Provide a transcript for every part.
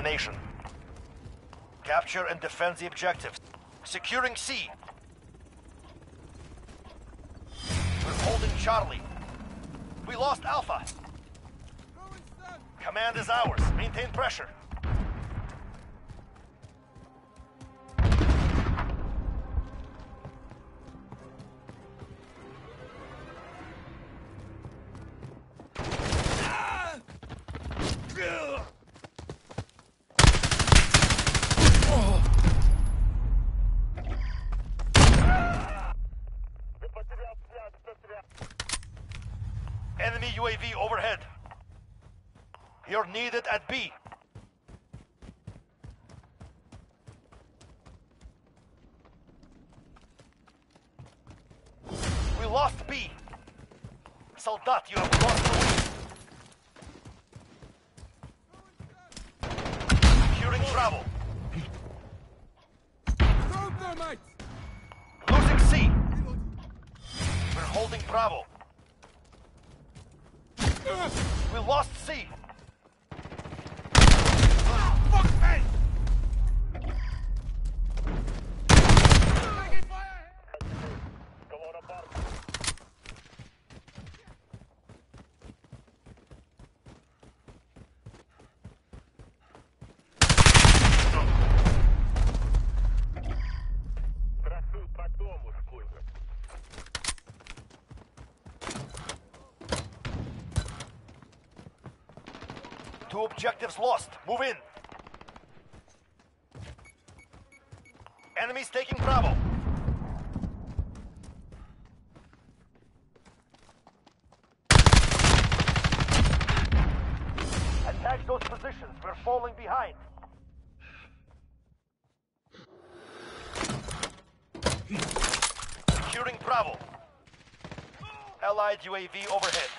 domination. Capture and defend the objectives. Securing C. We're holding Charlie. We lost Alpha. Command is ours. Maintain pressure. Enemy UAV overhead. You're needed at B. We lost B. Soldat, you have lost the lead. Securing Bravo. Losing C. We're holding Bravo. We lost C. Fuck me! Two objectives lost. Move in. Enemies taking Bravo. Attack those positions. We're falling behind. Securing Bravo. Allied UAV overhead.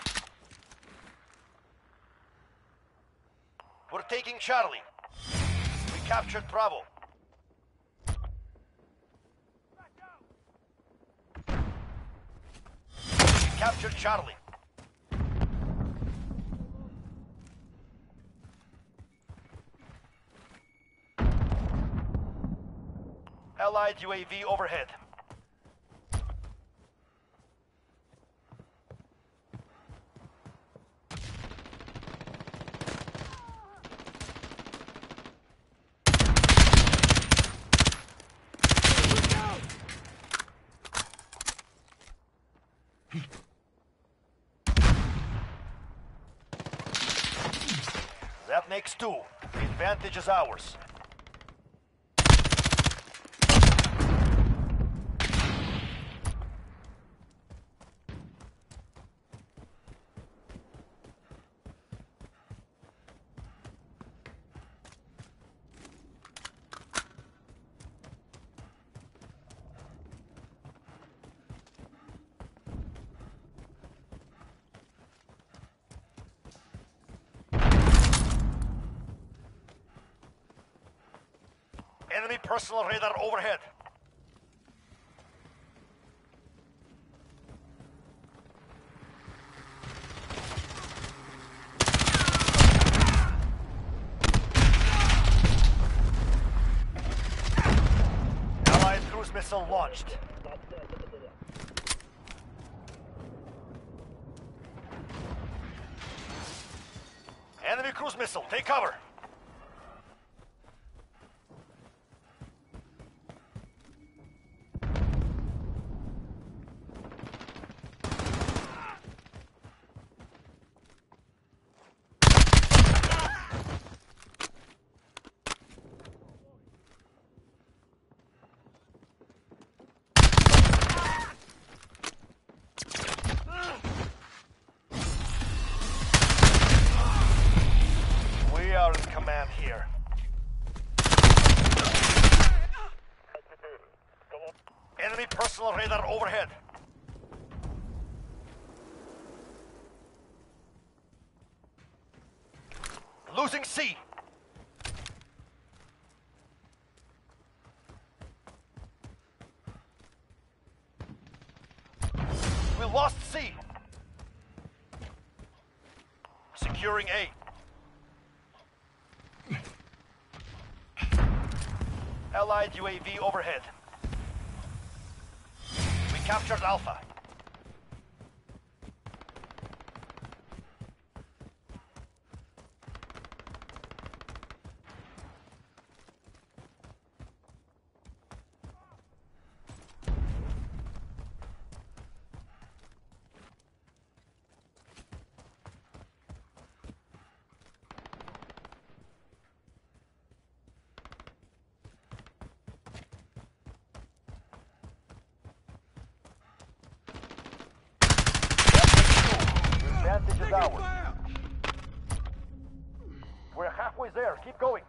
We're taking Charlie. We captured Bravo. We captured Charlie. Allied UAV overhead. That makes two. The advantage is ours. Enemy personal radar overhead. Allied cruise missile launched. Enemy cruise missile, take cover. Here. Enemy personal radar overhead. Losing C. We lost C. Securing A. Allied UAV overhead. We captured Alpha. Advantage is ours. We're halfway there. Keep going.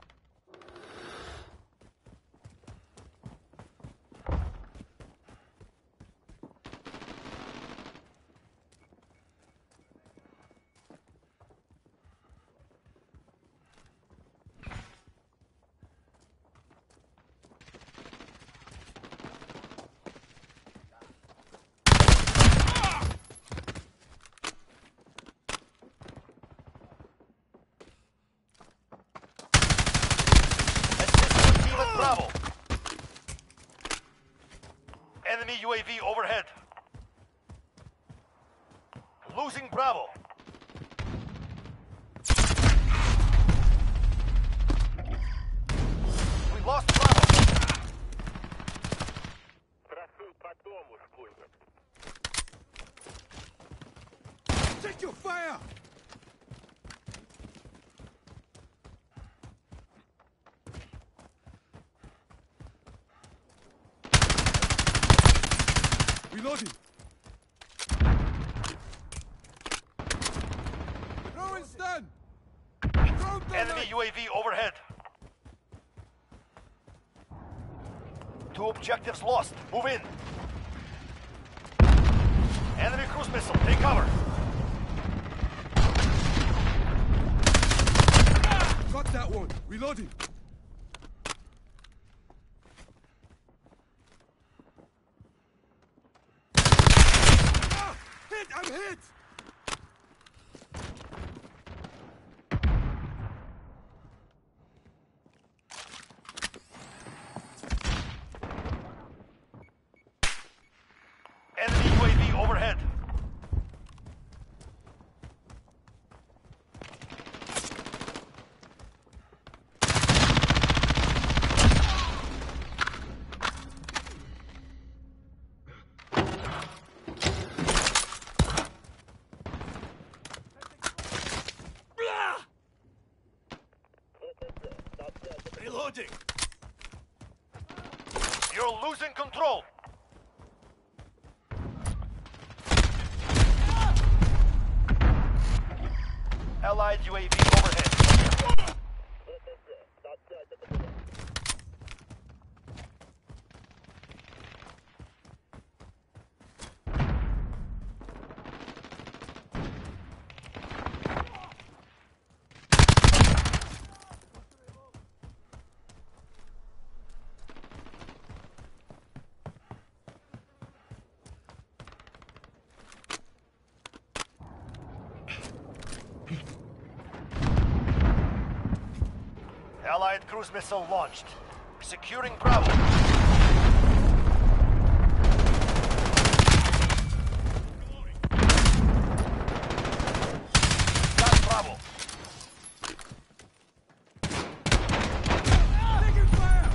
Bravo. Enemy UAV overhead. Losing Bravo. We lost Bravo. Take your fire! Reloading! Throwing's done! Enemy UAV overhead. 2 objectives lost. Move in. Enemy cruise missile. Take cover. Got that one. Reloading. I'm hit! Enemy UAV overhead. Reloading. You're losing control. Allied UAV overhead. Allied cruise missile launched. Securing Bravo. Got Bravo. Taking fire!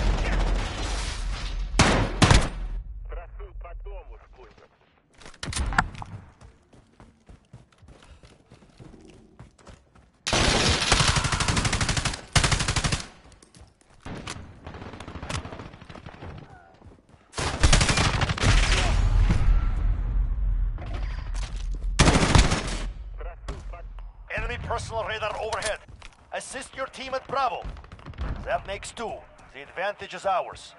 Enemy personal radar overhead. Assist your team at Bravo. That makes 2. The advantage is ours.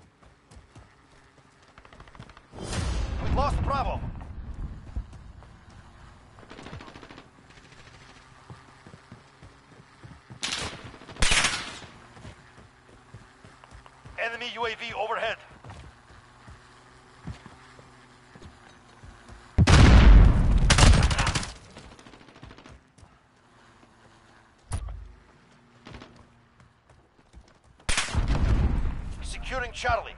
We lost Bravo. Enemy UAV overhead. Securing Charlie.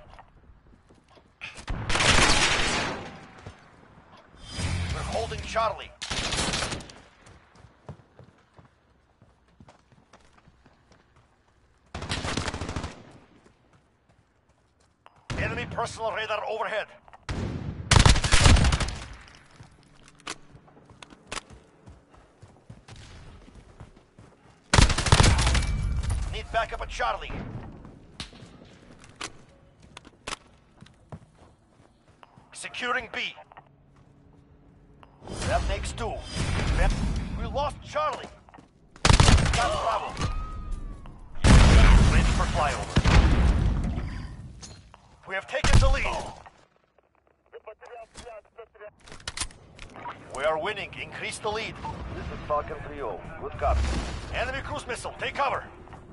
We're holding Charlie. Enemy personal radar overhead. Need backup at Charlie. Securing B. That makes 2. We lost Charlie. Got Bravo. Ready for flyover. We have taken the lead. We are winning. Increase the lead. This is Falcon 3-0. Good copy. Enemy cruise missile. Take cover.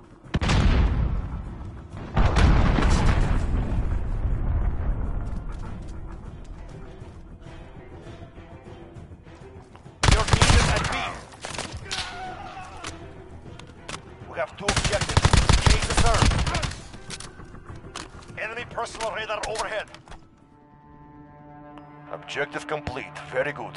You're needed at B. We have 2 objectives. Take the turn. Enemy personal radar overhead. Objective complete. Very good.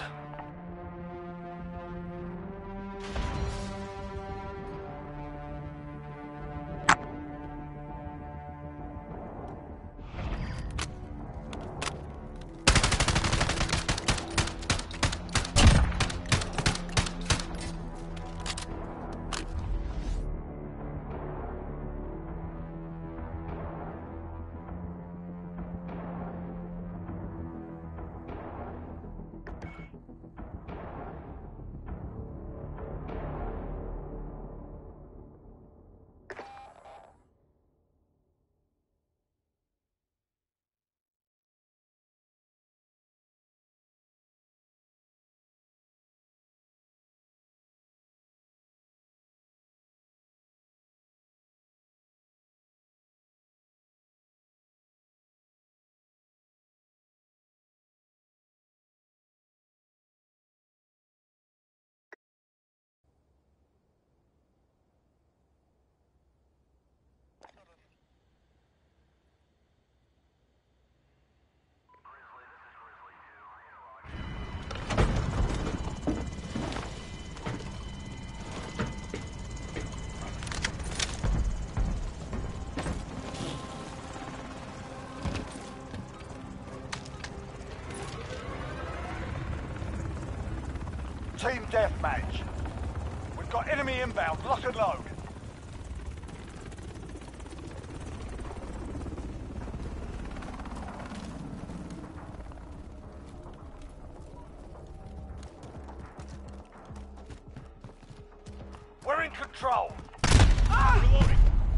Team deathmatch. We've got enemy inbound. Lock and load. We're in control. Reloading.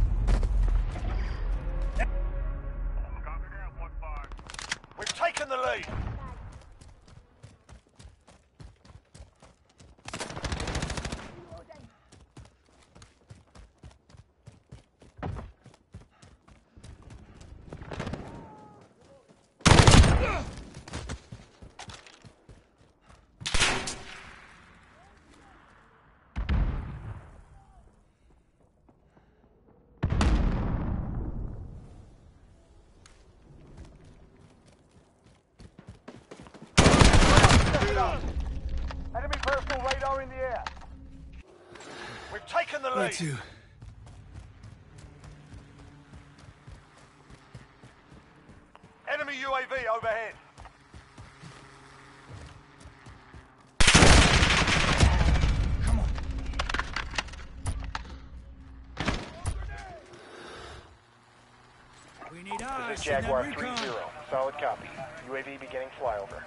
We've taken the lead. Enemy personal radar in the air. We've taken the lead. Where to? Enemy UAV overhead. Come on. We need eyes. This is Jaguar 3-0. Solid copy. UAV beginning flyover.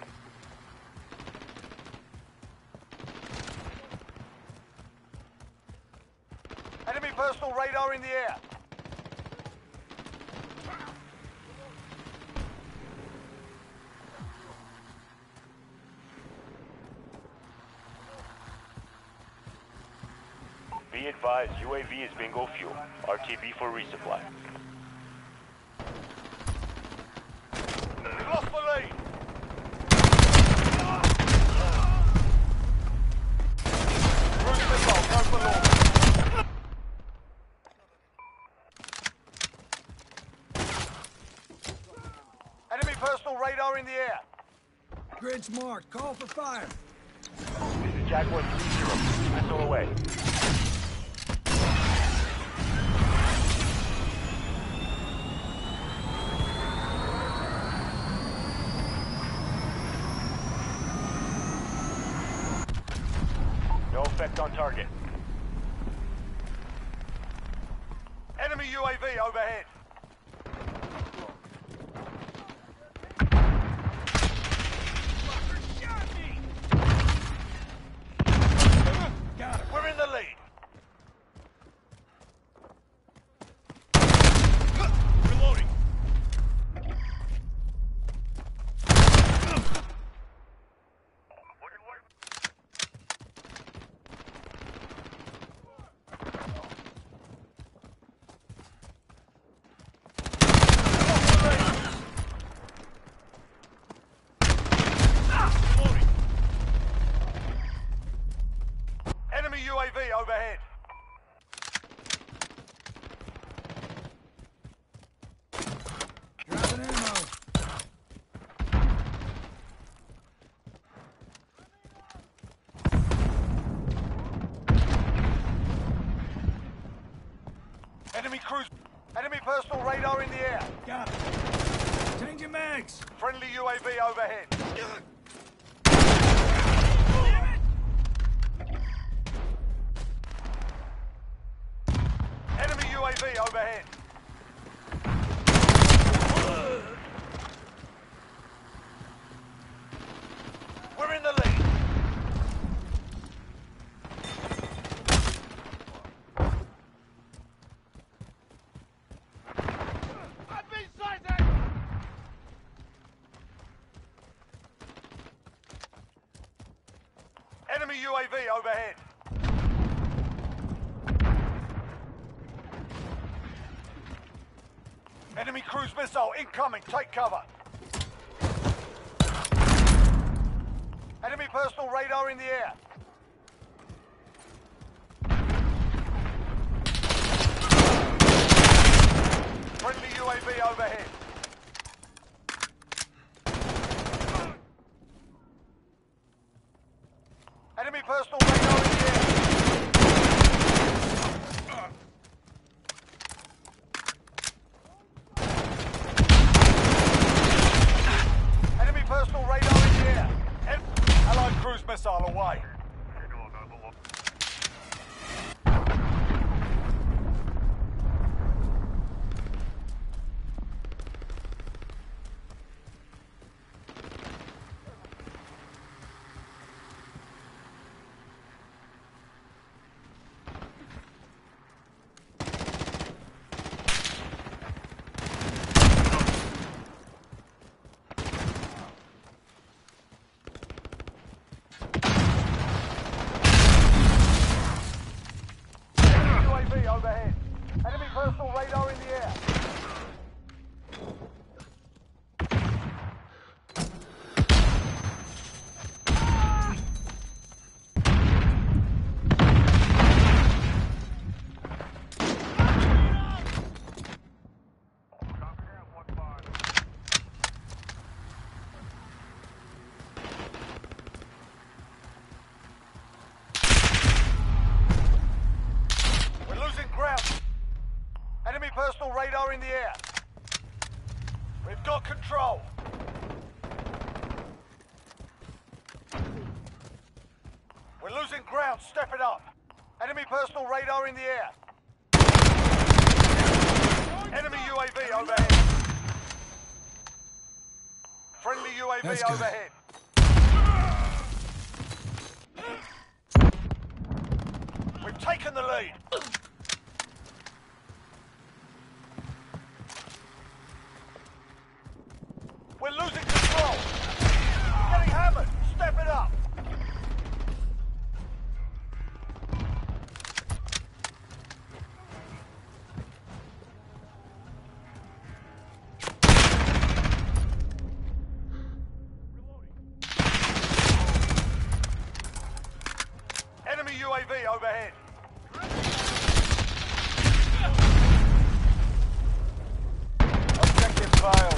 Enemy personal radar in the air. Be advised, UAV is bingo fuel. RTB for resupply. We've lost the lead. Cruise missile, go for launch. personal radar in the air. Grid's marked. Call for fire. This is Jaguar 3-0. Missile away. No effect on target. Enemy UAV overhead. Got him. We're in the lead. Reloading. Enemy UAV overhead. Dropping ammo. Enemy cruise. Enemy personal radar in the air. Got him. Changing mags. Friendly UAV overhead. Enemy UAV overhead. We're in the lead. I've been sighted! Enemy UAV overhead. Enemy cruise missile incoming. Take cover. Enemy personal radar in the air. Friendly UAV overhead. Enemy personal radar in the air. Enemy personal radar in the air. Allied cruise missile away. UAV overhead. Enemy personal radar in the air. We're losing ground. Enemy personal radar in the air. We've got control. We're losing ground. Step it up. Enemy personal radar in the air. Enemy UAV overhead. Friendly UAV That's good. overhead. We've taken the lead. We're losing control. Getting hammered. Step it up. Enemy UAV overhead. Objective failed.